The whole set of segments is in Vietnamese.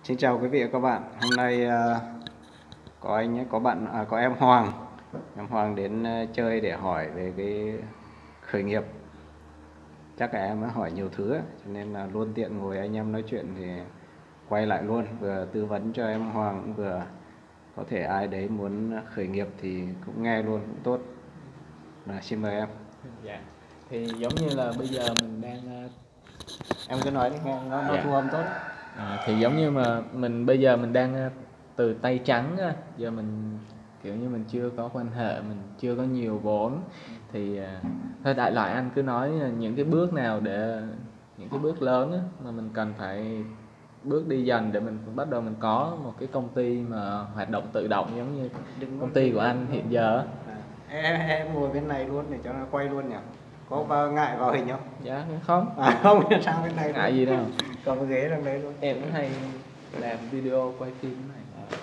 Xin chào quý vị và các bạn. Hôm nay có em Hoàng đến chơi để hỏi về cái khởi nghiệp. Chắc là em hỏi nhiều thứ ấy, cho nên là luôn tiện ngồi anh em nói chuyện thì quay lại luôn, vừa tư vấn cho em Hoàng, vừa có thể ai đấy muốn khởi nghiệp thì cũng nghe luôn cũng tốt. Xin mời em. Dạ. Thì giống như là bây giờ mình đang Em cứ nói đi, nó thu âm tốt. thì giống như mà bây giờ mình đang từ tay trắng á, giờ mình kiểu như mình chưa có quan hệ, mình chưa có nhiều vốn thì thôi đại loại anh cứ nói những cái bước nào để những cái bước lớn á, mà mình cần phải bước đi dần để mình bắt đầu mình có một cái công ty mà hoạt động tự động giống như công ty của anh hiện giờ á. Em ngồi bên này luôn để cho nó quay luôn nhỉ? Có ngại vào hình không? Dạ không. Không, sang bên này ngại gì đâu. Có cái ghế đằng đấy luôn. Em cũng hay làm video quay phim này.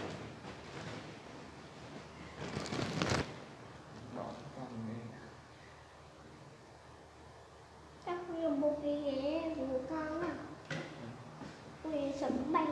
Chắc dùng một cái ghế của con à. Người sấm bay.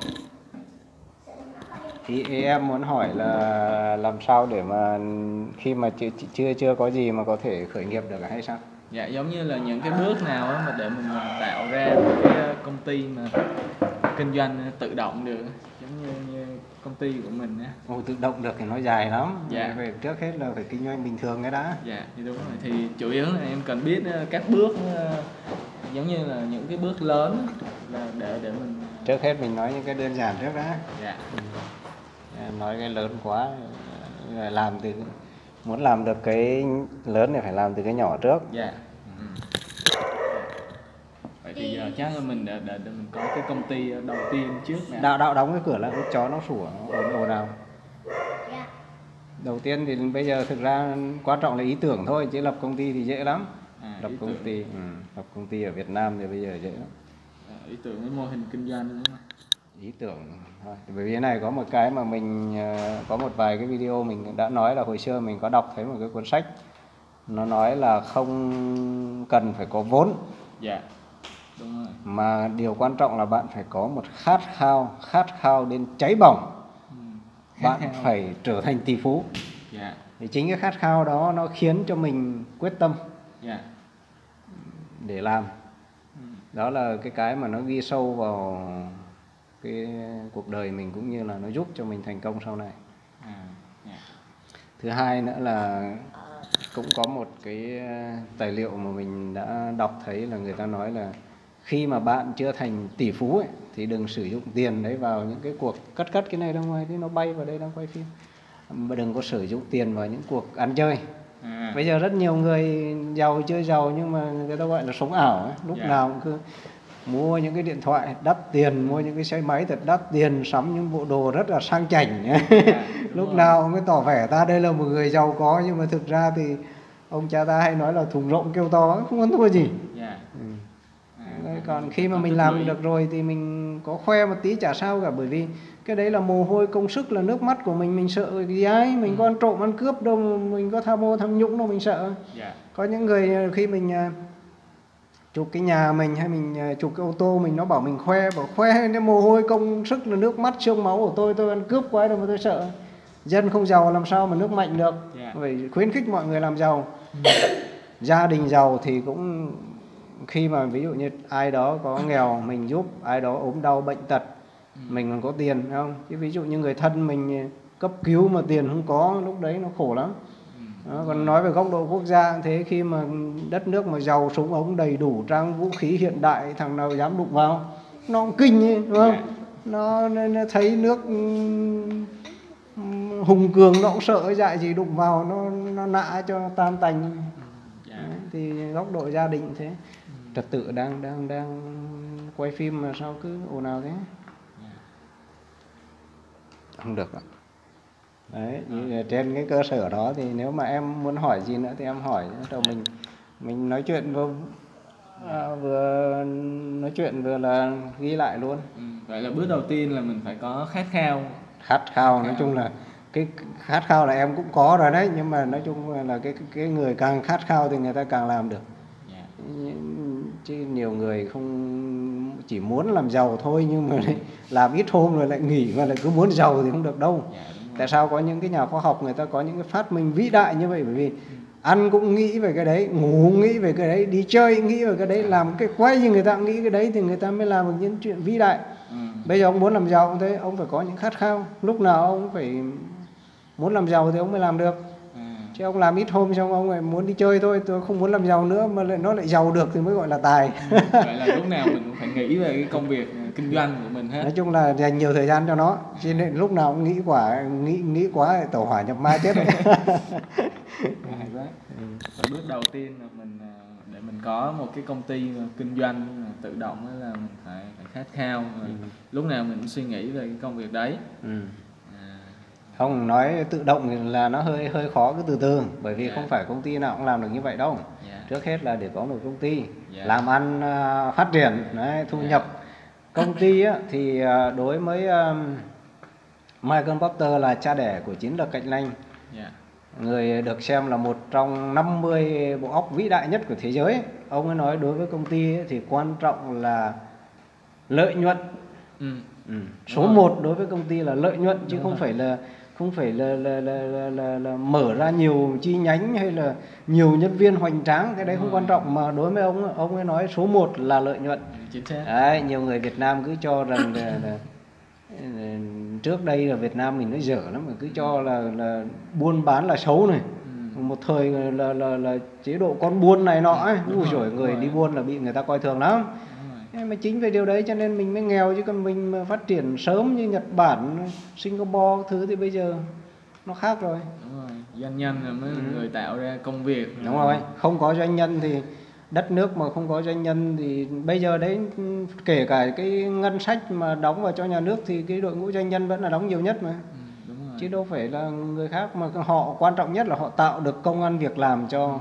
Ý em muốn hỏi là làm sao để mà khi mà chưa có gì mà có thể khởi nghiệp được hay sao? Dạ, giống như là những cái bước nào á mà để mình tạo ra một cái công ty mà kinh doanh tự động được, giống như công ty của mình á. Tự động được thì nó dài lắm. Dạ. Phải trước hết là phải kinh doanh bình thường cái đã. Dạ, thì đúng rồi. Thì chủ yếu là em cần biết các bước, giống như là những cái bước lớn là để mình. Trước hết mình nói những cái đơn giản trước đã. Dạ. Nói cái lớn quá là muốn làm được cái lớn thì phải làm từ cái nhỏ trước. Dạ. Vậy thì giờ chắc là mình để mình có cái công ty đầu tiên trước nè. Đạo đóng cái cửa lại, chó nó sủa ồn ào. Dạ. Đầu tiên thì bây giờ thực ra quan trọng là ý tưởng thôi, chứ lập công ty thì dễ lắm. Lập công ty ở Việt Nam thì bây giờ dễ lắm. Ý tưởng với mô hình kinh doanh đúng không? Ý tưởng thôi. Bởi vì cái này có một cái mà mình có một vài cái video mình đã nói là hồi xưa mình có đọc thấy một cái cuốn sách, nó nói là không cần phải có vốn. Dạ. Đúng rồi. Mà điều quan trọng là bạn phải có một khát khao đến cháy bỏng. Bạn phải trở thành tỷ phú. Dạ. Thì chính cái khát khao đó nó khiến cho mình quyết tâm. Dạ. Để làm. Đó là cái mà nó ghi sâu vào cái cuộc đời mình, cũng như là nó giúp cho mình thành công sau này. Thứ hai nữa là cũng có một cái tài liệu mà mình đã đọc thấy là người ta nói là khi mà bạn chưa thành tỷ phú ấy, thì đừng sử dụng tiền đấy vào những cái cuộc cất cái này ra ngoài thì nó bay vào đây đang quay phim. Mà đừng có sử dụng tiền vào những cuộc ăn chơi. Bây giờ rất nhiều người giàu chơi giàu nhưng mà người ta gọi là sống ảo ấy. Lúc nào cũng cứ mua những cái điện thoại đắt tiền, mua những cái xe máy thật đắt tiền, sắm những bộ đồ rất là sang chảnh. Lúc nào mới tỏ vẻ ta đây là một người giàu có, nhưng mà thực ra thì ông cha ta hay nói là thùng rộng kêu to, không ăn thua gì. Còn khi mà mình làm được rồi thì mình có khoe một tí chả sao cả, bởi vì cái đấy là mồ hôi công sức, là nước mắt của mình sợ gì ai, mình có ăn trộm ăn cướp đâu, mình có tham ô tham nhũng đâu mình sợ. Có những người khi mình chụp cái nhà mình hay mình chụp cái ô tô mình, nó bảo mình khoe cái mồ hôi công sức là nước mắt xương máu của tôi ăn cướp quá đâu mà tôi sợ. Dân không giàu làm sao mà nước mạnh được. Phải khuyến khích mọi người làm giàu. Gia đình giàu thì cũng khi mà ví dụ như ai đó có nghèo mình giúp, ai đó ốm đau bệnh tật mình còn có tiền, phải không? Chứ ví dụ như người thân mình cấp cứu mà tiền không có, lúc đấy nó khổ lắm. Đó, còn nói về góc độ quốc gia thế, khi mà đất nước mà giàu, súng ống đầy đủ, trang vũ khí hiện đại, thằng nào dám đụng vào nó cũng kinh ấy, đúng không? Nó thấy nước hùng cường nó cũng sợ dại gì, đụng vào nó nã cho tan tành. Đấy, thì góc độ gia đình thế. Trật tự đang quay phim mà sao cứ ồn ào thế? Không được ạ. Đấy, trên cái cơ sở đó thì nếu mà em muốn hỏi gì nữa thì em hỏi, rồi mình nói chuyện vừa nói chuyện vừa là ghi lại luôn. Vậy là bước đầu tiên là mình phải có khát khao. Nói chung là cái khát khao là em cũng có rồi đấy, nhưng mà nói chung là cái người càng khát khao thì người ta càng làm được. Chứ nhiều người không chỉ muốn làm giàu thôi, nhưng mà làm ít hôm rồi lại nghỉ mà lại cứ muốn giàu thì không được đâu. Tại sao có những cái nhà khoa học người ta có những cái phát minh vĩ đại như vậy? Bởi vì ăn cũng nghĩ về cái đấy, ngủ cũng nghĩ về cái đấy, đi chơi cũng nghĩ về cái đấy, làm cái quay gì người ta cũng nghĩ cái đấy, thì người ta mới làm được những chuyện vĩ đại. Bây giờ ông muốn làm giàu cũng thế, ông phải có những khát khao, lúc nào ông phải muốn làm giàu thì ông mới làm được. Chứ ông làm ít hôm xong ông lại muốn đi chơi thôi, tôi không muốn làm giàu nữa, mà nó lại giàu được thì mới gọi là tài. Vậy là lúc nào mình cũng phải nghĩ về cái công việc kinh doanh của mình hết. Nói chung là dành nhiều thời gian cho nó, cho nên lúc nào cũng nghĩ quá tẩu hỏa nhập ma chết đấy. Hay quá. Và bước đầu tiên là mình để mình có một cái công ty kinh doanh tự động là mình phải khát khao, lúc nào mình cũng suy nghĩ về cái công việc đấy. Không nói tự động thì là nó hơi khó, cứ từ từ, bởi vì không phải công ty nào cũng làm được như vậy đâu. Trước hết là để có một công ty làm ăn phát triển đấy, thu nhập. Công ty á, thì đối với Michael Porter là cha đẻ của chiến lược cạnh tranh, người được xem là một trong 50 bộ óc vĩ đại nhất của thế giới. Ông ấy nói đối với công ty ấy, thì quan trọng là lợi nhuận. Số 1 đối với công ty là lợi nhuận, chứ không phải là mở ra nhiều chi nhánh hay là nhiều nhân viên hoành tráng, cái đấy không quan trọng. Mà đối với ông ấy nói số 1 là lợi nhuận. Đấy, nhiều người Việt Nam cứ cho rằng là trước đây là Việt Nam mình nó dở lắm, mà cứ cho là buôn bán là xấu này. Một thời là chế độ con buôn này nọ ấy, người đi buôn là bị người ta coi thường lắm. Mà chính vì điều đấy cho nên mình mới nghèo, chứ còn mình mà phát triển sớm như Nhật Bản, Singapore thứ thì bây giờ nó khác rồi. Đúng rồi, doanh nhân là mới người tạo ra công việc. Đúng rồi, không có doanh nhân thì đất nước mà không có doanh nhân thì bây giờ đấy, kể cả cái ngân sách mà đóng vào cho nhà nước thì cái đội ngũ doanh nhân vẫn là đóng nhiều nhất mà. Đúng rồi. Chứ đâu phải là người khác, mà họ quan trọng nhất là họ tạo được công ăn việc làm cho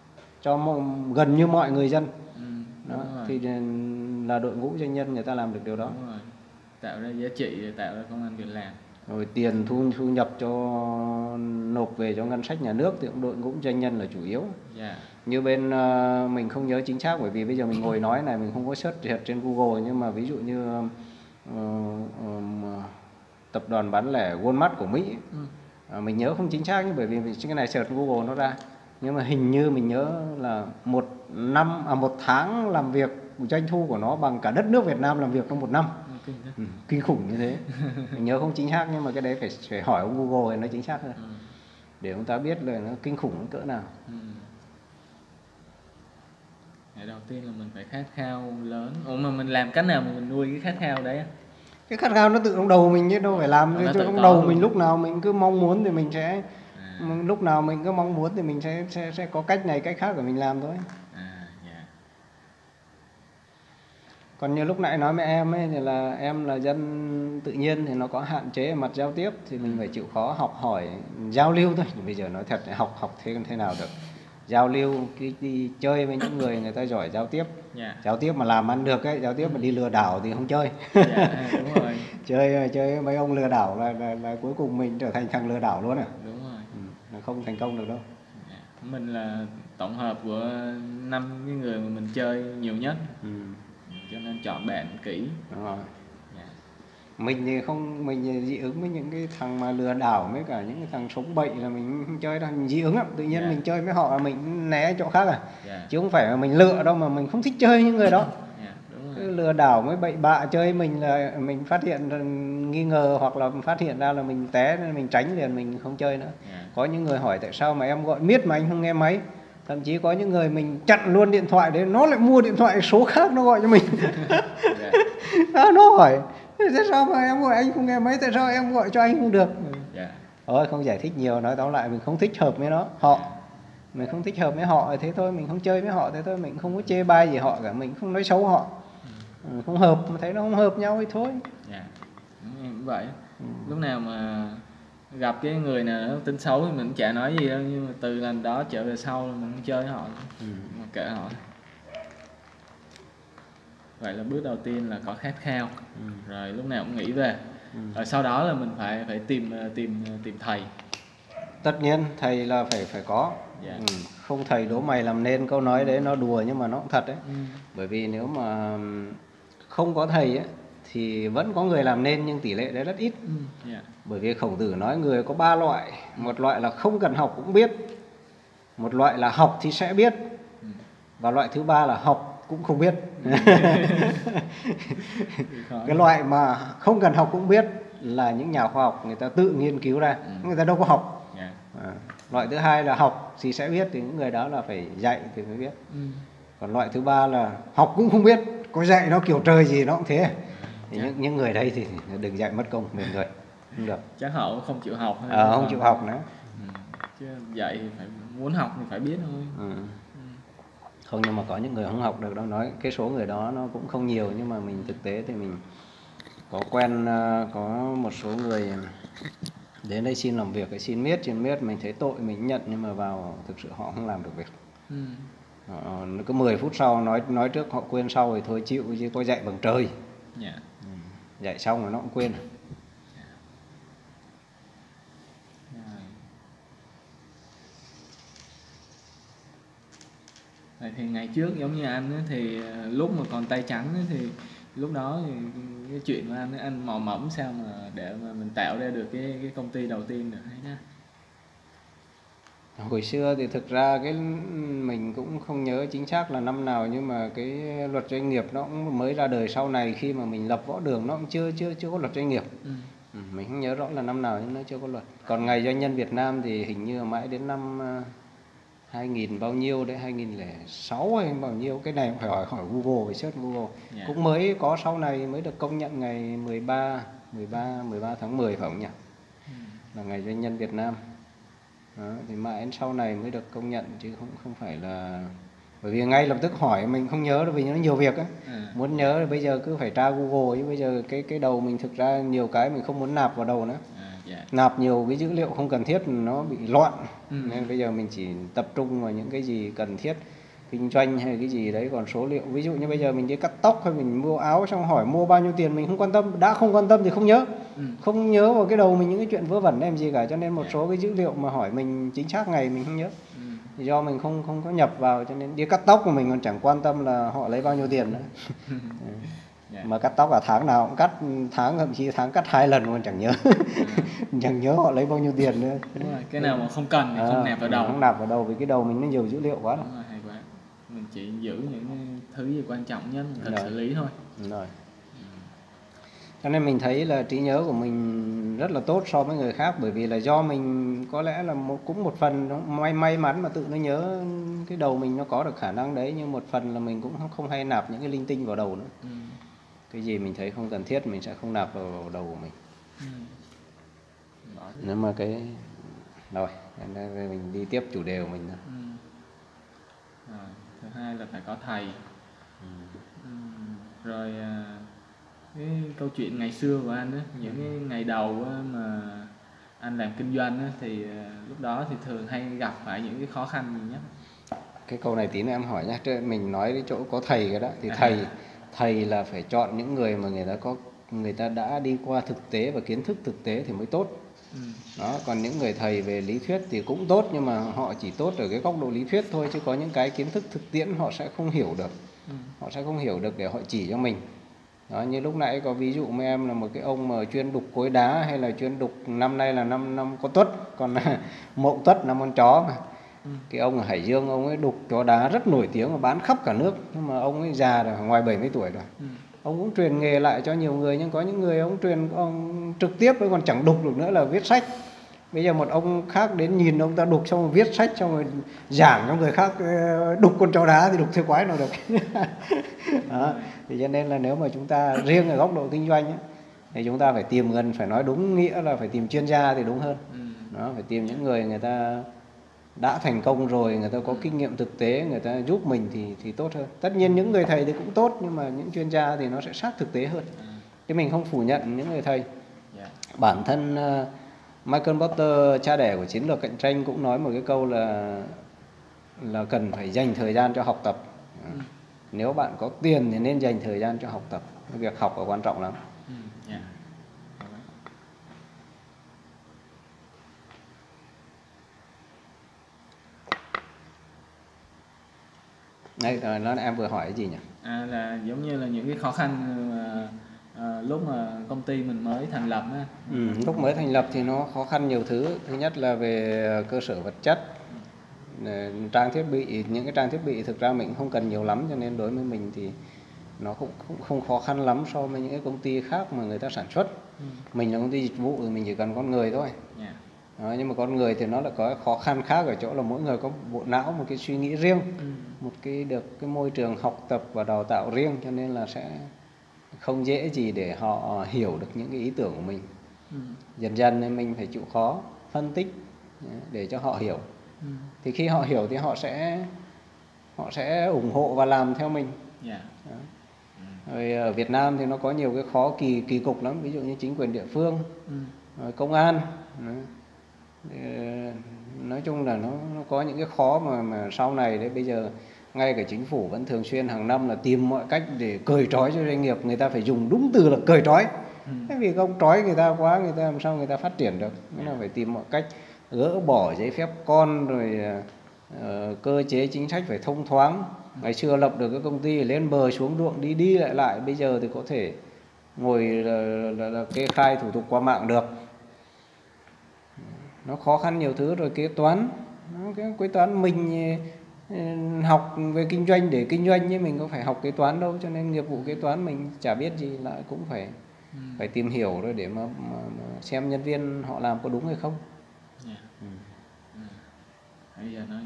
gần như mọi người dân. Đó, thì là đội ngũ doanh nhân người ta làm được điều đó. Đúng rồi. Tạo ra giá trị, tạo ra công ăn việc làm. Rồi tiền thu nhập cho nộp về cho ngân sách nhà nước thì cũng đội ngũ doanh nhân là chủ yếu. Như bên mình không nhớ chính xác, bởi vì bây giờ mình ngồi nói này mình không có search trên Google, nhưng mà ví dụ như tập đoàn bán lẻ Walmart của Mỹ, mình nhớ không chính xác, nhưng bởi vì cái này search Google nó ra, nhưng mà hình như mình nhớ là một tháng làm việc, doanh thu của nó bằng cả đất nước Việt Nam làm việc trong một năm. Kinh khủng như thế. Mình nhớ không chính xác, nhưng mà cái đấy phải hỏi ông Google thì nó chính xác hơn, để ông ta biết là nó kinh khủng cỡ nào. Ngày đầu tiên là mình phải khát khao lớn. Ủa mà mình làm cách nào mà mình nuôi cái khát khao đấy? Cái khát khao nó tự trong đầu mình chứ đâu phải làm trong đầu mình. Lúc nào mình cứ mong muốn thì mình sẽ lúc nào mình cứ mong muốn thì mình sẽ có cách này cách khác để mình làm thôi. Còn như lúc nãy nói với em ấy, thì là em là dân tự nhiên thì nó có hạn chế ở mặt giao tiếp, thì mình phải chịu khó học hỏi, giao lưu thôi. Bây giờ nói thật là học thế nào được. Giao lưu, đi chơi với những người ta giỏi giao tiếp. Giao tiếp mà làm ăn được ấy, giao tiếp mà đi lừa đảo thì không chơi. Đúng rồi. Chơi mấy ông lừa đảo là cuối cùng mình trở thành thằng lừa đảo luôn à. Đúng rồi. Là không thành công được đâu. Mình là tổng hợp của 5 cái người mà mình chơi nhiều nhất. Cho nên chọn bạn kỹ. Đúng rồi. Mình thì không, mình dị ứng với những cái thằng mà lừa đảo, với cả những cái thằng sống bậy là mình không chơi đâu, mình dị ứng lắm. Tự nhiên mình chơi với họ là mình né chỗ khác chứ không phải là mình lựa đâu, mà mình không thích chơi những người đó. Lừa đảo với bậy bạ chơi mình là mình phát hiện nghi ngờ, hoặc là phát hiện ra là mình té nên mình tránh liền, mình không chơi nữa. Có những người hỏi tại sao mà em gọi miết mà anh không nghe máy. Thậm chí có những người mình chặn luôn điện thoại đấy, nó lại mua điện thoại số khác nó gọi cho mình. Nó hỏi tại sao mà em gọi anh không nghe máy, tại sao em gọi cho anh không được. Thôi không giải thích nhiều, nói tóm lại mình không thích hợp với mình không thích hợp với họ, thế thôi, mình không chơi với họ, thế thôi, mình không có chê bai gì họ cả, mình không nói xấu họ. Không hợp, mà thấy nó không hợp nhau thì thôi. Em cũng vậy. Lúc nào mà gặp cái người nào nó tính xấu thì mình cũng chả nói gì đâu, nhưng mà từ lần đó trở về sau là mình không chơi với họ, mà kệ họ. Vậy là bước đầu tiên là có khát khao, rồi lúc nào cũng nghĩ về, rồi sau đó là mình phải tìm thầy. Tất nhiên thầy là phải có. Không thầy đố mày làm nên, câu nói đấy nó đùa nhưng mà nó cũng thật đấy. Bởi vì nếu mà không có thầy ấy, thì vẫn có người làm nên nhưng tỷ lệ đấy rất ít. Bởi vì Khổng Tử nói người có 3 loại. Một loại là không cần học cũng biết, một loại là học thì sẽ biết, và loại thứ 3 là học cũng không biết. Cái loại mà không cần học cũng biết là những nhà khoa học người ta tự nghiên cứu ra, người ta đâu có học. Loại thứ 2 là học thì sẽ biết, thì những người đó là phải dạy thì mới biết. Còn loại thứ 3 là học cũng không biết, có dạy nó kiểu trời gì nó cũng thế. Thì những người đấy thì đừng dạy mất công mình người, không được. Chắc họ không chịu học. Không chịu học nữa. Chứ dạy thì phải, muốn học thì phải biết thôi. Không, nhưng mà có những người không học được đâu. Nói cái số người đó nó cũng không nhiều, nhưng mà mình thực tế thì mình có quen, có một số người đến đây xin làm việc, xin miết mình thấy tội mình nhận, nhưng mà vào thực sự họ không làm được việc. Cứ 10 phút sau nói trước họ quên, sau thì thôi chịu, chứ có dạy bằng trời. Dạy xong rồi nó cũng quên. Thì ngày trước giống như anh ấy, thì lúc mà còn tay trắng ấy, thì lúc đó thì cái chuyện của anh mò mẫm sao mà để mà mình tạo ra được cái công ty đầu tiên được hay đó. Hồi xưa thì thực ra mình cũng không nhớ chính xác là năm nào, nhưng mà cái luật doanh nghiệp nó cũng mới ra đời sau này, khi mà mình lập Võ Đường nó cũng chưa có luật doanh nghiệp. Mình không nhớ rõ là năm nào nhưng nó chưa có luật. Còn ngày doanh nhân Việt Nam thì hình như mãi đến năm 2000 bao nhiêu đấy, 2006 hay bao nhiêu, cái này phải hỏi Google, phải search Google. Cũng mới có sau này mới được công nhận ngày 13 tháng 10 phải không nhỉ? Là ngày doanh nhân Việt Nam. Đó, thì mãi đến sau này mới được công nhận, chứ không phải là, bởi vì ngay lập tức hỏi mình không nhớ đâu, vì nó nhiều việc á. Muốn nhớ thì bây giờ cứ phải tra Google, chứ bây giờ cái đầu mình thực ra nhiều cái mình không muốn nạp vào đầu nữa. Nạp nhiều cái dữ liệu không cần thiết nó bị loạn. Nên bây giờ mình chỉ tập trung vào những cái gì cần thiết, kinh doanh hay cái gì đấy. Còn số liệu, ví dụ như bây giờ mình đi cắt tóc hay mình mua áo xong hỏi mua bao nhiêu tiền, mình không quan tâm. Đã không quan tâm thì không nhớ. Không nhớ vào cái đầu mình những cái chuyện vớ vẩn làm gì cả. Cho nên một số cái dữ liệu mà hỏi mình chính xác ngày mình không nhớ. Do mình không có nhập vào, cho nên đi cắt tóc của mình còn chẳng quan tâm là họ lấy bao nhiêu tiền nữa. Mà cắt tóc cả tháng nào cũng cắt, thậm chí tháng cắt 2 lần còn chẳng nhớ. Chẳng nhớ họ lấy bao nhiêu tiền nữa. Đúng rồi. Cái nào mà không cần thì không nạp vào đầu. Không nạp vào đầu, vì cái đầu mình nó nhiều dữ liệu quá. Đúng rồi, hay quá. Mình chỉ giữ những thứ gì quan trọng nhất mình cần xử lý thôi. Đúng rồi. Cho nên mình thấy là trí nhớ của mình rất là tốt so với người khác, bởi vì là do mình có lẽ là cũng một phần may mắn mà tự nó nhớ, cái đầu mình nó có được khả năng đấy, nhưng một phần là mình cũng không hay nạp những cái linh tinh vào đầu nữa. Cái gì mình thấy không cần thiết mình sẽ không nạp vào đầu của mình. Nếu mà cái rồi mình đi tiếp chủ đề của mình nữa. Thứ hai là phải có thầy. Rồi cái câu chuyện ngày xưa của anh á, những cái ngày đầu á, mà anh làm kinh doanh á, thì lúc đó thì thường hay gặp phải những cái khó khăn gì nhất? Cái câu này tí nữa em hỏi nhé. Mình nói cái chỗ có thầy cái đó thì thầy là phải chọn những người mà người ta đã đi qua thực tế và kiến thức thực tế thì mới tốt. Đó, còn những người thầy về lý thuyết thì cũng tốt, nhưng mà họ chỉ tốt ở cái góc độ lý thuyết thôi, chứ có những cái kiến thức thực tiễn họ sẽ không hiểu được. Họ sẽ không hiểu được để họ chỉ cho mình. Đó, như lúc nãy có ví dụ với em là một cái ông mà chuyên đục khối đá, hay là chuyên đục, năm nay là năm con Tuất, còn Mậu Tuất năm con chó mà. Cái ông ở Hải Dương, ông ấy đục chó đá rất nổi tiếng và bán khắp cả nước, nhưng mà ông ấy già rồi, ngoài 70 tuổi rồi. Ông cũng truyền nghề lại cho nhiều người, nhưng có những người ông truyền ông trực tiếp với còn chẳng đục được nữa là viết sách. Bây giờ một ông khác đến nhìn ông ta đục xong rồi viết sách, xong rồi giảng cho người khác đục con chó đá thì đục thế quái nào được. Đó. Thì cho nên là nếu mà chúng ta riêng ở góc độ kinh doanh ấy, thì chúng ta phải tìm gần, phải nói đúng nghĩa là phải tìm chuyên gia thì đúng hơn. Đó, phải tìm những người ta đã thành công rồi, người ta có kinh nghiệm thực tế, người ta giúp mình thì tốt hơn. Tất nhiên những người thầy thì cũng tốt, nhưng mà những chuyên gia thì nó sẽ sát thực tế hơn. Chứ mình không phủ nhận những người thầy. Bản thân Michael Porter, cha đẻ của chiến lược cạnh tranh, cũng nói một cái câu là cần phải dành thời gian cho học tập. Nếu bạn có tiền thì nên dành thời gian cho học tập. Cái việc học là quan trọng lắm. Đấy, nó em vừa hỏi cái gì nhỉ? Là giống như là những cái khó khăn lúc mà công ty mình mới thành lập á. Lúc mới thành lập thì nó khó khăn nhiều thứ. Thứ nhất là về cơ sở vật chất, trang thiết bị. Những cái trang thiết bị thực ra mình không cần nhiều lắm, cho nên đối với mình thì nó cũng không khó khăn lắm so với những cái công ty khác mà người ta sản xuất. Mình là công ty dịch vụ thì mình chỉ cần con người thôi. Đó, nhưng mà con người thì nó lại có khó khăn khác ở chỗ là mỗi người có bộ não, một cái suy nghĩ riêng, một cái được cái môi trường học tập và đào tạo riêng, cho nên là sẽ không dễ gì để họ hiểu được những cái ý tưởng của mình. Dần dần nên mình phải chịu khó phân tích để cho họ hiểu. Thì khi họ hiểu thì họ sẽ ủng hộ và làm theo mình. Rồi ở Việt Nam thì nó có nhiều cái khó kỳ cục lắm, ví dụ như chính quyền địa phương, công an. Nói chung là nó có những cái khó mà sau này đấy, bây giờ ngay cả chính phủ vẫn thường xuyên hàng năm là tìm mọi cách để cởi trói cho doanh nghiệp. Người ta phải dùng đúng từ là cởi trói. Thế vì không trói người ta quá, người ta làm sao người ta phát triển được. Nên là phải tìm mọi cách gỡ bỏ giấy phép con, rồi cơ chế chính sách phải thông thoáng. Ngày xưa lập được cái công ty lên bờ xuống ruộng đi lại, bây giờ thì có thể ngồi là kê khai thủ tục qua mạng được. Nó khó khăn nhiều thứ. Rồi kế toán, cái kế toán mình học về kinh doanh để kinh doanh, nhưng mình có phải học kế toán đâu, cho nên nghiệp vụ kế toán mình chả biết gì, lại cũng phải tìm hiểu rồi để mà xem nhân viên họ làm có đúng hay không. Bây giờ nói.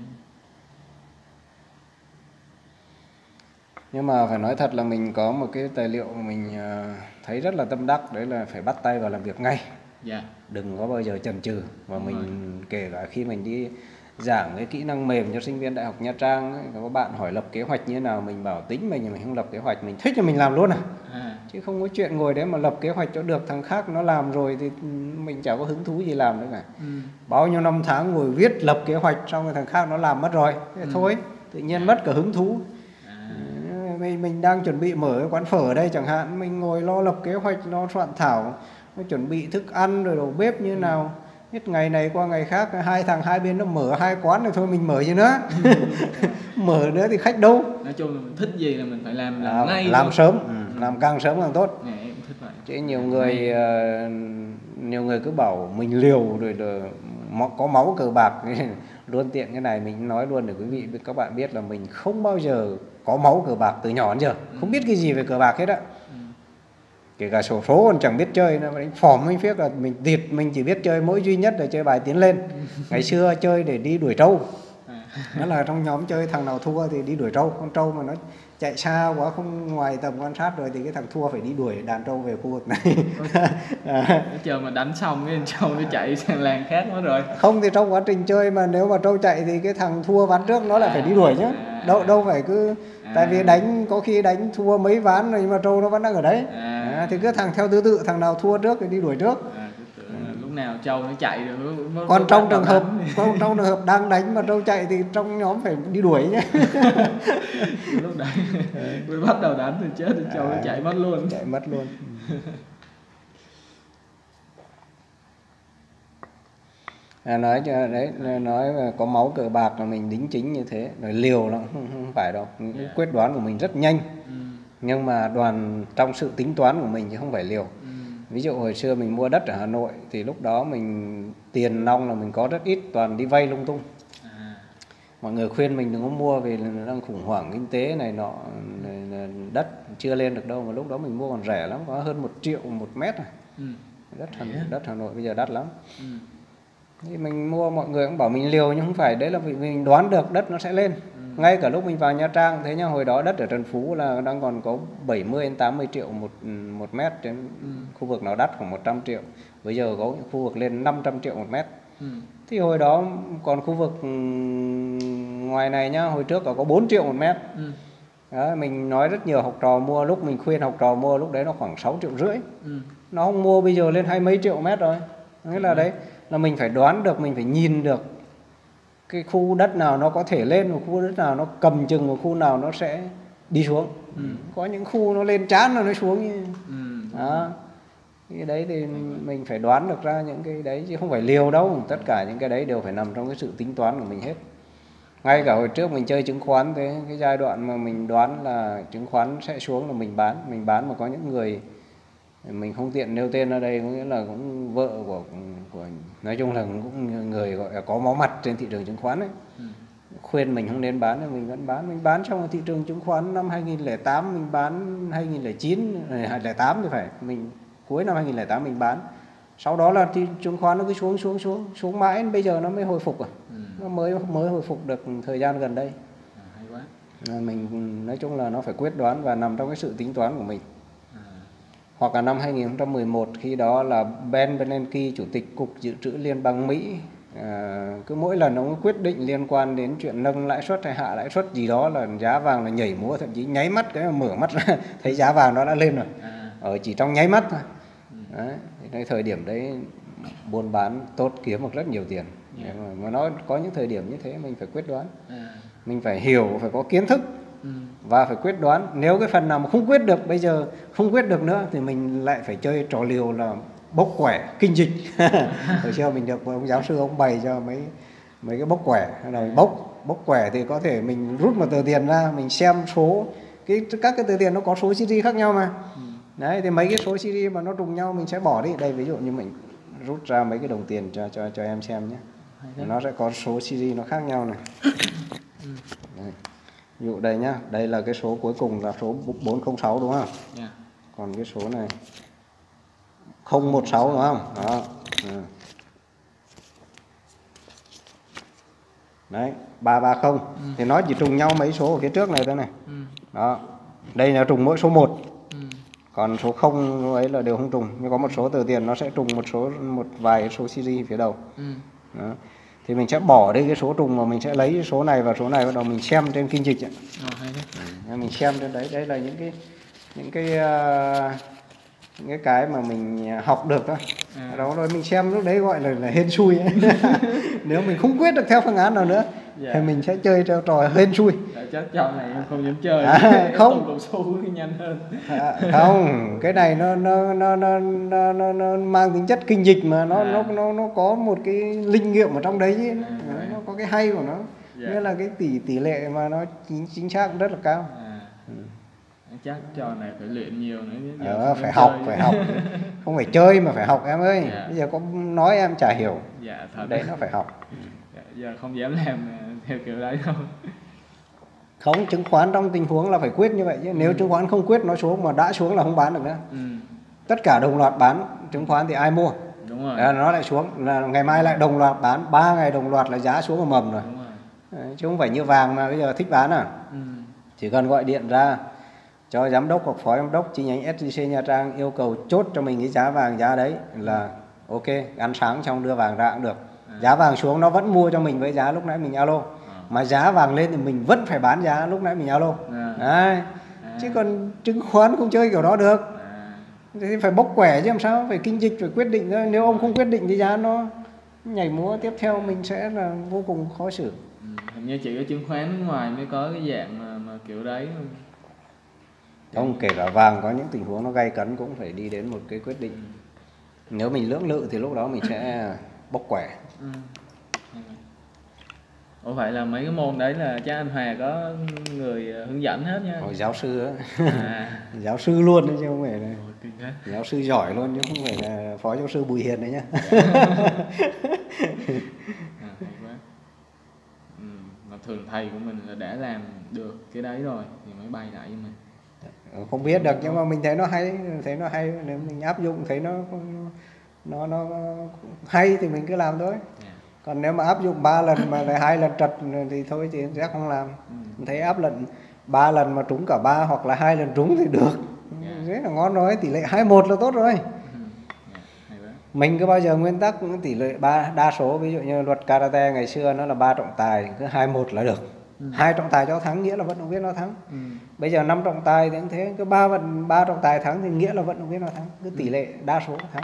Nhưng mà phải nói thật là mình có một cái tài liệu mà mình thấy rất là tâm đắc, đấy là phải bắt tay vào làm việc ngay. Đừng có bao giờ chần chừ. Và mình kể cả khi mình đi giảng cái kỹ năng mềm cho sinh viên Đại học Nha Trang ấy, có bạn hỏi lập kế hoạch như thế nào, mình bảo tính mình không lập kế hoạch, mình thích thì mình làm luôn chứ không có chuyện ngồi đấy mà lập kế hoạch cho được thằng khác nó làm rồi thì mình chả có hứng thú gì làm nữa cả. Bao nhiêu năm tháng ngồi viết lập kế hoạch xong rồi thằng khác nó làm mất rồi, thế thôi tự nhiên mất cả hứng thú. Mình đang chuẩn bị mở cái quán phở ở đây chẳng hạn, mình ngồi lo lập kế hoạch, lo soạn thảo, nó chuẩn bị thức ăn rồi đầu bếp như nào. Hết ngày này qua ngày khác, hai thằng hai bên nó mở hai quán rồi thôi mình mở gì nữa. Mở nữa thì khách đâu. Nói chung là mình thích gì là mình phải làm ngay. Làm sớm, làm càng sớm càng tốt. Em thích vậy. Chứ nhiều người cứ bảo mình liều rồi có máu cờ bạc. Luôn tiện cái này mình nói luôn để quý vị các bạn biết là mình không bao giờ có máu cờ bạc từ nhỏ đến giờ, không biết cái gì về cờ bạc hết á. Kể cả xổ số còn chẳng biết chơi, nó đánh phỏm mình biết là mình chỉ biết chơi mỗi duy nhất là chơi bài tiến lên. Ngày xưa chơi để đi đuổi trâu. Đó là trong nhóm chơi thằng nào thua thì đi đuổi trâu. Con trâu mà nó chạy xa quá không ngoài tầm quan sát rồi thì cái thằng thua phải đi đuổi đàn trâu về khu vực này. Chờ mà đánh xong cái trâu nó chạy sang làng khác mất rồi. Không thì trong quá trình chơi mà nếu mà trâu chạy thì cái thằng thua ván trước nó lại phải đi đuổi chứ. Đâu phải cứ tại vì đánh có khi đánh thua mấy ván rồi nhưng mà trâu nó vẫn đang ở đấy. Thì cứ thằng theo thứ tự, thằng nào thua trước thì đi đuổi trước. Lúc nào trâu nó chạy rồi còn trong trường hợp đang đánh mà trâu chạy thì trong nhóm phải đi đuổi nhé. Lúc đấy mới bắt đầu đánh thì chết thì trâu nó chạy mất luôn. Nói là có máu cờ bạc là mình đính chính như thế, rồi liều nó không phải đâu. Quyết đoán của mình rất nhanh, nhưng mà trong sự tính toán của mình chứ không phải liều. Ví dụ hồi xưa mình mua đất ở Hà Nội thì lúc đó mình tiền nong là mình có rất ít, toàn đi vay lung tung. Mọi người khuyên mình đừng có mua vì đang khủng hoảng kinh tế này nọ, đất chưa lên được đâu, mà lúc đó mình mua còn rẻ lắm, có hơn 1 triệu một mét này. Đất Hà Nội bây giờ đắt lắm. Thì mình mua, mọi người cũng bảo mình liều, nhưng không phải, đấy là vì mình đoán được đất nó sẽ lên. Ngay cả lúc mình vào Nha Trang thế nhá, hồi đó đất ở Trần Phú là đang còn có 70 đến 80 triệu một mét, đến khu vực nào đắt khoảng 100 triệu. Bây giờ có những khu vực lên 500 triệu một mét. Thì hồi đó còn khu vực ngoài này nhá, hồi trước có 4 triệu một mét. Đó, mình nói rất nhiều học trò mua, lúc mình khuyên học trò mua lúc đấy nó khoảng 6 triệu rưỡi. Nó không mua, bây giờ lên 20 mấy triệu mét rồi. Nghĩa là đấy là mình phải đoán được, mình phải nhìn được cái khu đất nào nó có thể lên, một khu đất nào nó cầm chừng, một khu nào nó sẽ đi xuống. Có những khu nó lên chán rồi nó xuống như đó. Cái đấy thì mình phải đoán được ra những cái đấy chứ không phải liều đâu. Tất cả những cái đấy đều phải nằm trong cái sự tính toán của mình hết. Ngay cả hồi trước mình chơi chứng khoán thế, cái giai đoạn mà mình đoán là chứng khoán sẽ xuống là mình bán mà có những người mình không tiện nêu tên ở đây, có nghĩa là cũng vợ của nói chung là cũng người gọi là có máu mặt trên thị trường chứng khoán ấy. Khuyên mình không nên bán thì mình vẫn bán. Mình bán trong thị trường chứng khoán năm 2008, mình bán 2009, 2008 thì phải, mình cuối năm 2008 mình bán. Sau đó là thị chứng khoán nó cứ xuống mãi, bây giờ nó mới hồi phục à. Nó mới hồi phục được thời gian gần đây. Hay quá. Mình nói chung là nó phải quyết đoán và nằm trong cái sự tính toán của mình. Hoặc là năm 2011 khi đó là Ben Bernanke, chủ tịch Cục Dự trữ Liên bang Mỹ, cứ mỗi lần ông quyết định liên quan đến chuyện nâng lãi suất hay hạ lãi suất gì đó là giá vàng là nhảy múa, thậm chí nháy mắt cái mở mắt ra thấy giá vàng nó đã lên rồi, ở chỉ trong nháy mắt thôi. Đấy, cái thời điểm đấy buôn bán tốt, kiếm được rất nhiều tiền. Mà nó có những thời điểm như thế mình phải quyết đoán, mình phải hiểu, phải có kiến thức và phải quyết đoán. Nếu cái phần nào mà không quyết được, bây giờ không quyết được nữa thì mình lại phải chơi trò liều là bốc quẻ kinh dịch. Hồi xưa mình được ông giáo sư ông bày cho mấy cái bốc quẻ, rồi bốc quẻ thì có thể mình rút một tờ tiền ra, mình xem số các cái tờ tiền nó có số series khác nhau mà. Đấy, thì mấy cái số series mà nó trùng nhau mình sẽ bỏ đi. Đây ví dụ như mình rút ra mấy cái đồng tiền cho em xem nhé. Nó sẽ có số series nó khác nhau này. Đây. Ví dụ đây nhá, đây là cái số cuối cùng là số 406 đúng không? Còn cái số này 016 đúng không? Đó. Đấy, 330. Thì nó chỉ trùng nhau mấy số ở phía trước này thôi này. Đó. Đây là trùng mỗi số 1. Còn số 0 ấy là đều không trùng, nhưng có một số tờ tiền nó sẽ trùng một vài số series phía đầu. Đó. Thì mình sẽ bỏ đi cái số trùng mà mình sẽ lấy số này và số này, bắt đầu mình xem trên kinh dịch. Mình xem trên đấy, đây là những cái mà mình học được thôi. Đó rồi mình xem lúc đấy gọi là hên xui. Nếu mình không quyết được theo phương án nào nữa thì mình sẽ chơi theo trò hên xui. Chắc trò này em không dám chơi. Không. Tổng số nhanh hơn. Không, cái này nó mang tính chất kinh dịch mà nó có một cái linh nghiệm ở trong đấy chứ. Nó có cái hay của nó. Nghĩa là cái tỷ lệ mà nó chính xác rất là cao. Chắc trò này phải luyện nhiều nữa. Phải học. Không phải chơi mà phải học em ơi. Bây giờ có nói em chả hiểu. Thật. Đấy nó phải học. Giờ không dám làm theo kiểu đấy đâu. Không, chứng khoán trong tình huống là phải quyết như vậy chứ. Nếu chứng khoán không quyết nó xuống mà đã xuống là không bán được nữa. Tất cả đồng loạt bán chứng khoán thì ai mua? Đúng rồi. Nó lại xuống, là ngày mai lại đồng loạt bán, 3 ngày đồng loạt là giá xuống mầm rồi. Đúng rồi. Đấy, chứ không phải như vàng mà bây giờ thích bán à. Chỉ cần gọi điện ra cho giám đốc hoặc phó giám đốc chi nhánh SJC Nha Trang yêu cầu chốt cho mình cái giá vàng giá đấy là ok, ăn sáng xong đưa vàng ra cũng được. Giá vàng xuống nó vẫn mua cho mình với giá lúc nãy mình alo. Mà giá vàng lên thì mình vẫn phải bán giá lúc nãy mình alo. Đấy. Chứ còn chứng khoán không chơi kiểu đó được. Thì phải bốc quẻ chứ làm sao, phải kinh dịch, phải quyết định thôi. Nếu ông không quyết định thì giá nó nhảy múa tiếp theo mình sẽ là vô cùng khó xử. Hình như chỉ có chứng khoán ngoài mới có cái dạng mà kiểu đấy. Không, kể cả vàng có những tình huống nó gay cấn cũng phải đi đến một cái quyết định. Nếu mình lưỡng lự thì lúc đó mình sẽ bốc quẻ. Ủa vậy là mấy cái môn đấy là chắc anh Hòa có người hướng dẫn hết nha. Giáo sư á. Giáo sư luôn đấy chứ không phải là giáo sư giỏi luôn chứ không phải là phó giáo sư Bùi Hiền đấy nhá. Mà thường thầy của mình là đã làm được cái đấy rồi thì mới bày lại với mình. Không biết được nhưng mà mình thấy nó hay, nếu mình áp dụng thấy nó hay thì mình cứ làm thôi. Còn nếu mà áp dụng 3 lần mà lại 2 lần trật thì thôi thì sẽ không làm. Mình thấy áp lần 3 lần mà trúng cả 3 hoặc là 2 lần trúng thì được. Rất là ngon rồi, tỷ lệ 2-1 là tốt rồi. Mình cứ bao giờ nguyên tắc tỷ lệ đa số, ví dụ như luật karate ngày xưa nó là 3 trọng tài, cứ 2-1 là được. 2 trọng tài cho thắng nghĩa là vận động viên nó thắng. Bây giờ 5 trọng tài thì cũng thế, cứ 3 trọng tài thắng thì nghĩa là vận động viên nó thắng, cứ tỷ lệ đa số thắng.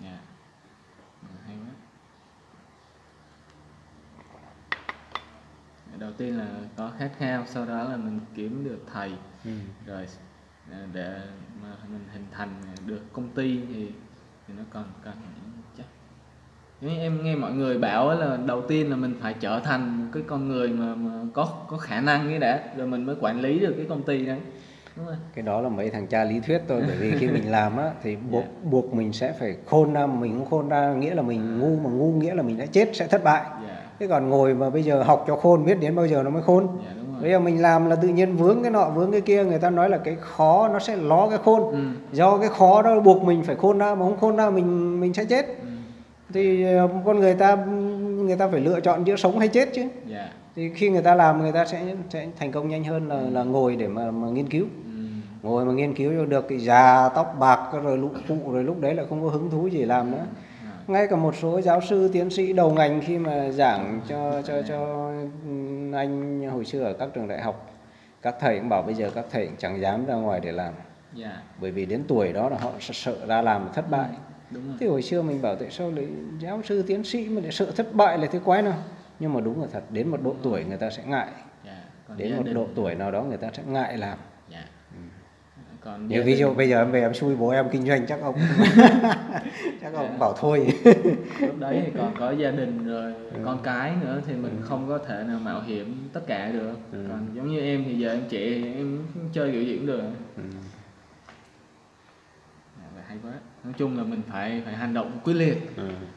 Đầu tiên là có khát khao, sau đó là mình kiếm được thầy, rồi để mà mình hình thành được công ty thì nó còn cần chắc. Giống như em nghe mọi người bảo ấy là đầu tiên là mình phải trở thành một cái con người mà có khả năng cái đã, rồi mình mới quản lý được cái công ty đấy. Đúng rồi. Cái đó là mấy thằng cha lý thuyết thôi, bởi vì khi mình làm á thì buộc mình sẽ phải khôn ra, mà mình không khôn ra nghĩa là mình ngu, mà ngu nghĩa là mình đã chết, sẽ thất bại. Thế còn ngồi mà bây giờ học cho khôn, biết đến bao giờ nó mới khôn. Bây giờ mình làm là tự nhiên vướng cái nọ vướng cái kia, người ta nói là cái khó nó sẽ ló cái khôn. Do cái khó đó buộc mình phải khôn ra, mà không khôn ra mình sẽ chết. Thì con người ta phải lựa chọn giữa sống hay chết chứ. Thì khi người ta làm người ta sẽ thành công nhanh hơn là ngồi để mà nghiên cứu. Ngồi mà nghiên cứu cho được cái già tóc bạc rồi lũ phụ, rồi lúc đấy là không có hứng thú gì làm nữa. Ngay cả một số giáo sư tiến sĩ đầu ngành khi mà giảng cho anh hồi xưa ở các trường đại học, các thầy cũng bảo bây giờ các thầy cũng chẳng dám ra ngoài để làm. Bởi vì đến tuổi đó là họ sợ ra làm thất bại. Thế hồi xưa mình bảo tại sao lại giáo sư tiến sĩ mà lại sợ thất bại là thế quái nào. Nhưng mà đúng là thật, đến một độ tuổi người ta sẽ ngại. Đến một độ tuổi nào đó người ta sẽ ngại làm. Như ví dụ bây giờ em về em xui bố em kinh doanh chắc ông chắc ông bảo thôi. Lúc đấy thì còn có gia đình rồi con cái nữa thì mình không có thể nào mạo hiểm tất cả được. Còn giống như em thì giờ em trẻ thì em chơi biểu diễn được. Hay quá. Nói chung là mình phải hành động quyết liệt.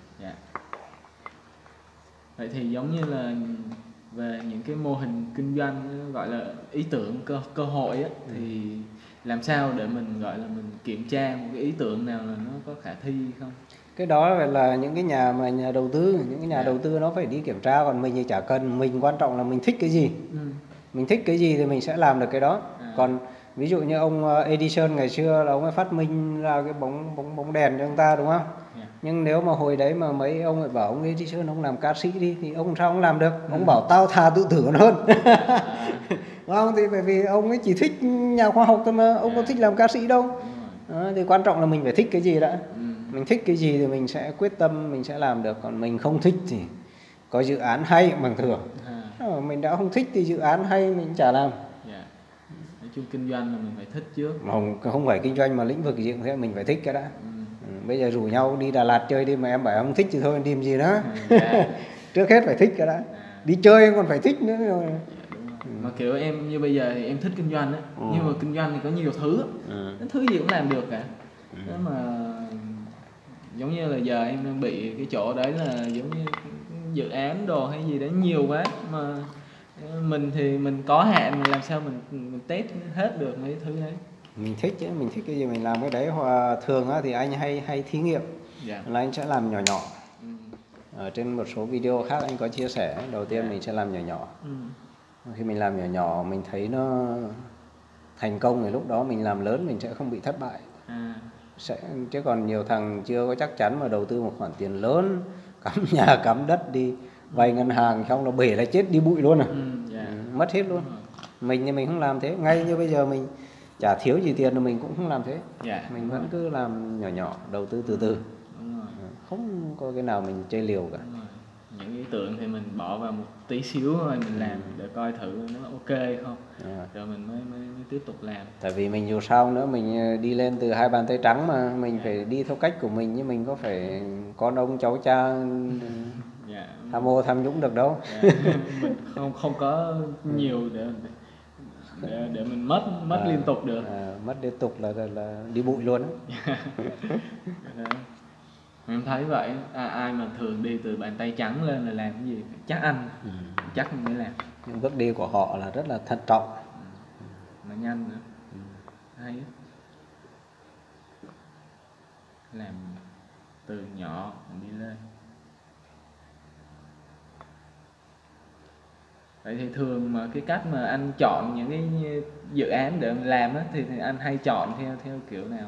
Vậy thì giống như là về những cái mô hình kinh doanh gọi là ý tưởng cơ hội á, thì làm sao để mình gọi là mình kiểm tra một cái ý tưởng nào là nó có khả thi không? Cái đó là những cái nhà đầu tư, những cái nhà đầu tư nó phải đi kiểm tra, còn mình thì chả cần. Mình quan trọng là mình thích cái gì. Mình thích cái gì thì mình sẽ làm được cái đó. Còn ví dụ như ông Edison ngày xưa là ông ấy phát minh ra cái bóng đèn cho chúng ta, đúng không? Nhưng nếu mà hồi đấy mà mấy ông lại bảo ông Edison ông làm ca sĩ đi thì ông sao ông làm được? Ông bảo tao thà tự tử còn hơn. Đúng không? Thì bởi vì ông ấy chỉ thích nhà khoa học thôi mà, ông có thích làm ca sĩ đâu. Đó, thì quan trọng là mình phải thích cái gì đã. Mình thích cái gì thì mình sẽ quyết tâm mình sẽ làm được. Còn mình không thích thì có dự án hay bằng thường. Mình đã không thích thì dự án hay mình chả làm. Nói chung kinh doanh là mình phải thích trước. Không phải kinh doanh mà lĩnh vực gì cũng thế, mình phải thích cái đã. Bây giờ rủ nhau đi Đà Lạt chơi đi mà em bảo em không thích thì thôi đi làm gì nữa. Trước hết phải thích cái đã. Đi chơi còn phải thích nữa rồi. Mà kiểu em như bây giờ thì em thích kinh doanh á, nhưng mà kinh doanh thì có nhiều thứ, thứ gì cũng làm được cả. Nếu mà giống như là giờ em đang bị cái chỗ đấy là giống như dự án đồ hay gì đấy nhiều quá, mà mình thì mình có hạn, mà làm sao mình test hết được mấy thứ đấy. Mình thích chứ, mình thích cái gì mình làm cái đấy. Hoặc thường á thì anh hay thí nghiệm, là anh sẽ làm nhỏ nhỏ. Ở trên một số video khác anh có chia sẻ, đầu tiên mình sẽ làm nhỏ nhỏ. Khi mình làm nhỏ nhỏ mình thấy nó thành công thì lúc đó mình làm lớn mình sẽ không bị thất bại. Chứ còn nhiều thằng chưa có chắc chắn mà đầu tư một khoản tiền lớn, cắm nhà cắm đất đi vay ngân hàng xong là bể là chết đi bụi luôn à. Mất hết luôn. Mình thì mình không làm thế. Ngay như bây giờ mình chả thiếu gì tiền rồi mình cũng không làm thế. Mình vẫn cứ làm nhỏ nhỏ, đầu tư từ từ. Không có cái nào mình chơi liều cả. Những ý tưởng thì mình bỏ vào một tí xíu thôi, mình làm để coi thử nó ok không, rồi mình mới tiếp tục làm. Tại vì mình dù sao nữa mình đi lên từ hai bàn tay trắng mà, mình phải đi theo cách của mình, nhưng mình có phải con ông cháu cha tham ô tham nhũng được đâu. Mình không có nhiều để mình mất liên tục được. Mất liên tục là đi bụi luôn. Em thấy vậy, ai mà thường đi từ bàn tay trắng lên là làm cái gì chắc ăn, chắc mình mới làm. Nhưng bước đi của họ là rất là thận trọng, mà nhanh nữa. Hay làm từ nhỏ đi lên. Vậy thì thường mà cái cách mà anh chọn những cái dự án để mình làm á, thì anh hay chọn theo kiểu nào?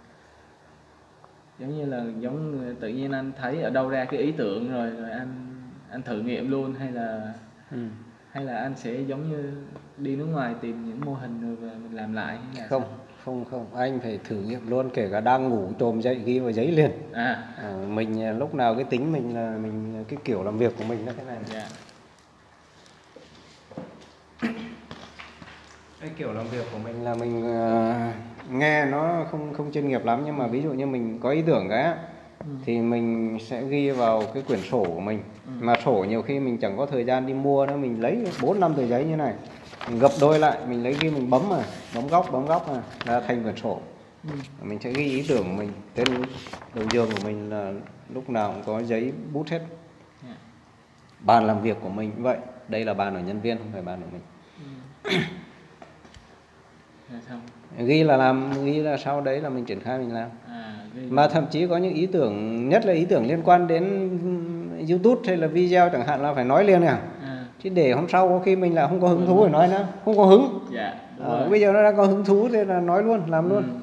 Giống như là tự nhiên anh thấy ở đâu ra cái ý tưởng rồi anh thử nghiệm luôn, hay là anh sẽ giống như đi nước ngoài tìm những mô hình rồi mình làm lại, hay là không, anh phải thử nghiệm luôn, kể cả đang ngủ trồm dậy ghi vào giấy liền. Mình lúc nào cái tính mình là mình cái kiểu làm việc của mình là thế này. Cái kiểu làm việc của mình là mình nghe nó không chuyên nghiệp lắm, nhưng mà ví dụ như mình có ý tưởng cái thì mình sẽ ghi vào cái quyển sổ của mình. Mà sổ nhiều khi mình chẳng có thời gian đi mua nữa, mình lấy 4-5 tờ giấy như này, mình gập đôi lại, mình lấy ghi, mình bấm bấm góc là thành quyển sổ. Mình sẽ ghi ý tưởng của mình. Trên đầu giường của mình là lúc nào cũng có giấy bút hết. Bàn làm việc của mình cũng vậy. Đây là bàn của nhân viên, không phải bàn của mình. Ghi là làm, ghi là sau đấy là mình triển khai mình làm. Mà thậm chí có những ý tưởng, nhất là ý tưởng liên quan đến YouTube hay là video chẳng hạn, là phải nói liền nè. Chứ để hôm sau có khi mình là không có hứng thú để nói nữa, không có hứng. Bây giờ nó đang có hứng thú thì là nói luôn, làm luôn.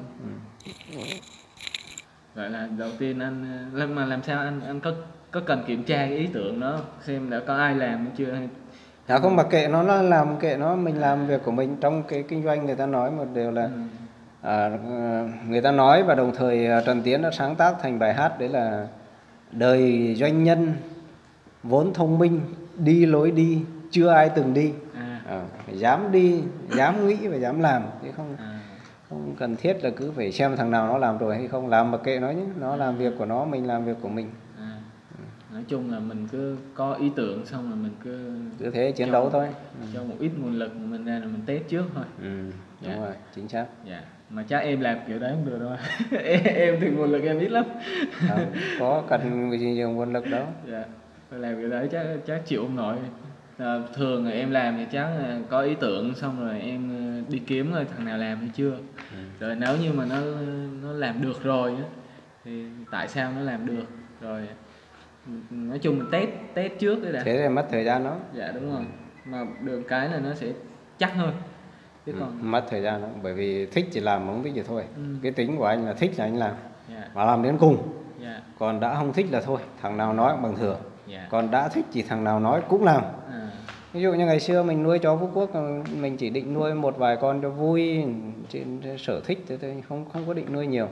Vậy là đầu tiên anh mà làm sao anh có cần kiểm tra cái ý tưởng đó xem đã có ai làm hay chưa? Dạ không, mà kệ nó làm, kệ nó, mình làm việc của mình. Trong cái kinh doanh người ta nói một điều là người ta nói, và đồng thời Trần Tiến đã sáng tác thành bài hát, đấy là đời doanh nhân vốn thông minh, đi lối đi chưa ai từng đi. Phải dám đi, dám nghĩ và dám làm, chứ không cần thiết là cứ phải xem thằng nào nó làm rồi hay không. Làm mà kệ nó nhé, nó làm việc của nó, mình làm việc của mình. Nói chung là mình cứ có ý tưởng xong rồi mình cứ thế chiến đấu thôi. Cho một ít nguồn lực của mình ra là mình test trước thôi. Đúng rồi, chính xác. Mà chắc em làm kiểu đấy không được đâu. Em thì nguồn lực em ít lắm. Có cần gì nhiều nguồn lực đó. Phải làm kiểu đấy chắc chịu không nổi. Thường là em làm thì chắc là có ý tưởng xong rồi em đi kiếm rồi thằng nào làm hay chưa. Rồi nếu như mà nó làm được rồi thì tại sao nó làm được rồi. Nói chung mình test trước đấy đã. Thế thì mất thời gian đó. Dạ đúng rồi. Mà được cái là nó sẽ chắc hơn. Chứ còn mất thời gian đó, bởi vì thích thì làm, mà không thích thì thôi. Cái tính của anh là thích là anh làm, và làm đến cùng. Còn đã không thích là thôi, thằng nào nói cũng bằng thừa. Còn đã thích thì thằng nào nói cũng làm. Ví dụ như ngày xưa mình nuôi chó Phú Quốc, mình chỉ định nuôi một vài con cho vui, trên sở thích thôi, không có định nuôi nhiều.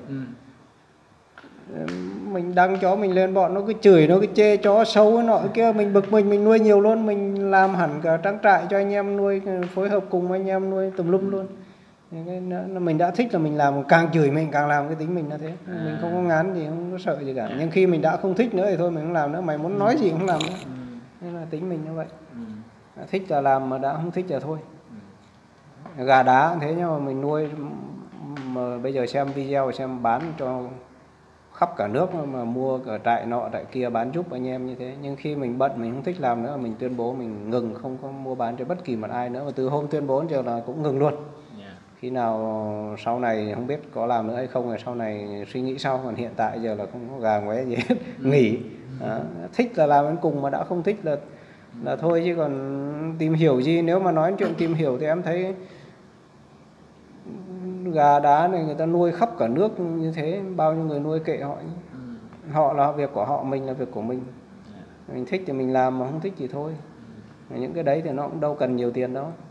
Mình đăng chó mình lên, bọn nó cứ chửi, nó cứ chê chó xấu nọ kia, mình bực mình nuôi nhiều luôn, mình làm hẳn cả trang trại cho anh em nuôi, phối hợp cùng anh em nuôi tùm lum luôn. Mình đã thích là mình làm, càng chửi mình càng làm, cái tính mình là thế. Mình không có ngán gì, không có sợ gì cả. Nhưng khi mình đã không thích nữa thì thôi mình không làm nữa, mày muốn nói gì cũng không làm nữa. Nên là tính mình như vậy. Thích là làm, mà đã không thích là thôi. Gà đá thế, nhưng mà mình nuôi, mà bây giờ xem video xem bán cho khắp cả nước, mà mua cả trại nọ trại kia bán giúp anh em như thế. Nhưng khi mình bận, mình không thích làm nữa, mình tuyên bố mình ngừng, không có mua bán cho bất kỳ một ai nữa. Và từ hôm tuyên bố đến giờ là cũng ngừng luôn. Khi nào sau này không biết có làm nữa hay không, rồi sau này suy nghĩ sau. Còn hiện tại giờ là không có gà ngoé gì hết. Nghỉ. Thích là làm đến cùng, mà đã không thích là thôi. Chứ còn tìm hiểu gì, nếu mà nói chuyện tìm hiểu thì em thấy gà đá này người ta nuôi khắp cả nước như thế, bao nhiêu người nuôi kệ họ. Họ là việc của họ, mình là việc của mình. Mình thích thì mình làm, mà không thích thì thôi. Những cái đấy thì nó cũng đâu cần nhiều tiền đâu.